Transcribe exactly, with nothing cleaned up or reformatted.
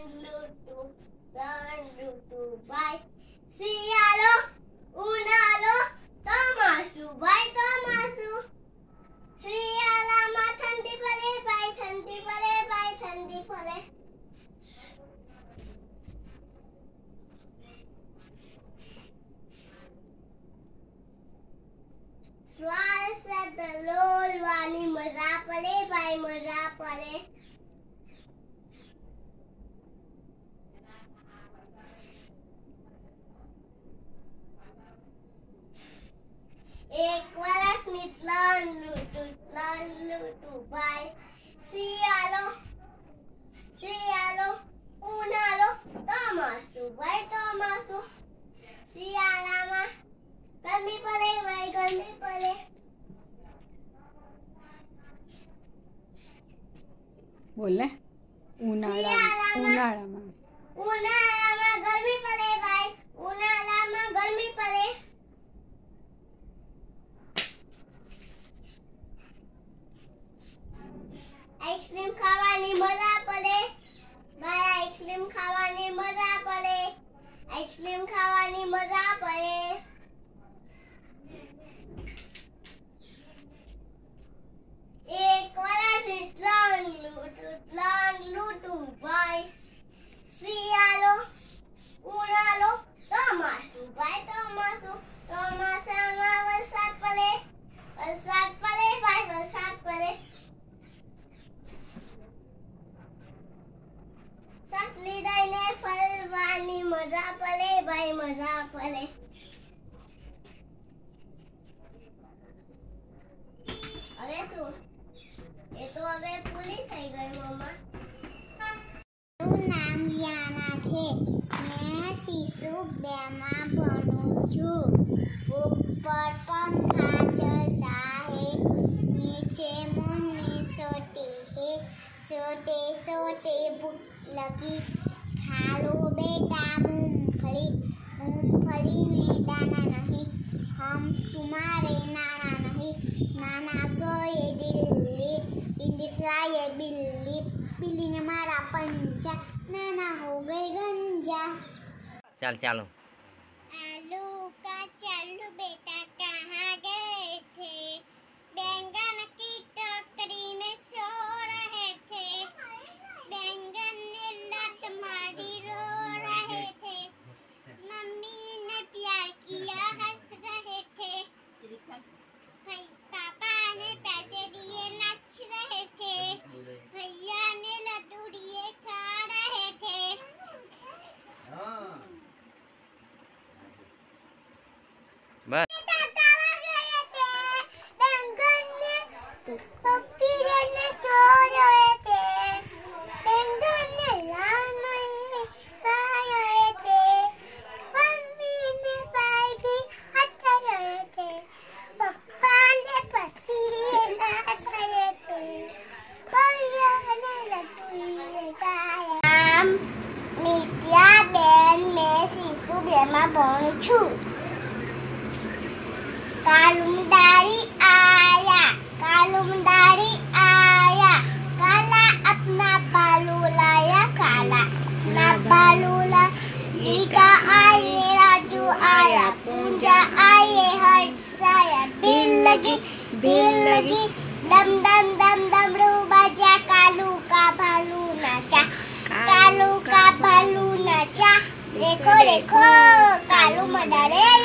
ઋતુ ત્રણ ઋતુ ભાઈ શિયાળો ઉનાળો ચોમાસું ભાઈ ચોમાસું શિયાળામાં ઠંડી પડે ભાઈ ઠંડી પડે ભાઈ ઠંડી પડે શ્વાસ લોલવાની મજા પડે ભાઈ મજા પડે એક વર્ષની ત્રણ ઋતુ ત્રણ ઋતુ ભાઈ શિયાળો શિયાળો ઉનાળો ચોમાસું ભાઈ ચોમાસું શિયાળામાં ગરમી પડે ભાઈ ગરમી પડે બોલે ઉનાળા ઉનાળામાં ઉનાળામાં ગરમી પડે ભાઈ ઉનાળામાં ગરમી પડે આઈસ્ક્રીમ ખાવાની મજા પડે ભાઈ આઈસ્ક્રીમ ખાવાની મજા પડે આઈસ્ક્રીમ ખાવાની મજા પડે એક વર્ષની ત્રણ ઋતુ ત્રણ ઋતુ ભાઈ શિયાળો ઉનાળો ચોમાસું ભાઈ ચોમાસું ચોમાસામાં વરસાદ પડે વરસાદ પડે ભાઈ વરસાદ પડે ચકલી દઈને ફરવાની મજા પડે ભાઈ મજા પડે હવે શું એ તો હવે પૂરી થઈ ગઈ મમ્મા મારું નામ યાના છે મેં શિશુ બે માં ભણું છું ઉપર પંખા ચલતા હે નીચે मुन्नी सोते है सोते सोते भूख लगी खा लो बेटा मूंगफली मूंगफली में दाना नहीं हम तुम्हारे नाना नहीं नाना गए दिल्ली दिल्ली से आए बिल्ली बिल्ली ने मारा पंजा नाना हो गए गंजा चल चलो आलू का चालू बेटा कहाँ गए थे बैंगन की टोकरी में सो रहे थे बैंगन ने लत मारी रो रहे थे मम्मी ने प्यार किया हंस रहे थे पापा ने पैसे दिए नाच रहे थे भैया ने लड्डू दिए खा रहे थे बस भणું છું कालुमदारी आया कालुमदारी आया काला अपना बालू लाया काला अपना बालू ला रीटा आए राजू आया पूंजा आए हर्ष आया बिल लगी बिल लगी दम दम दम दमड़ू बजा कालू का भालू नाचा कालू का भालू नाचा देखो देखो कालू मडरे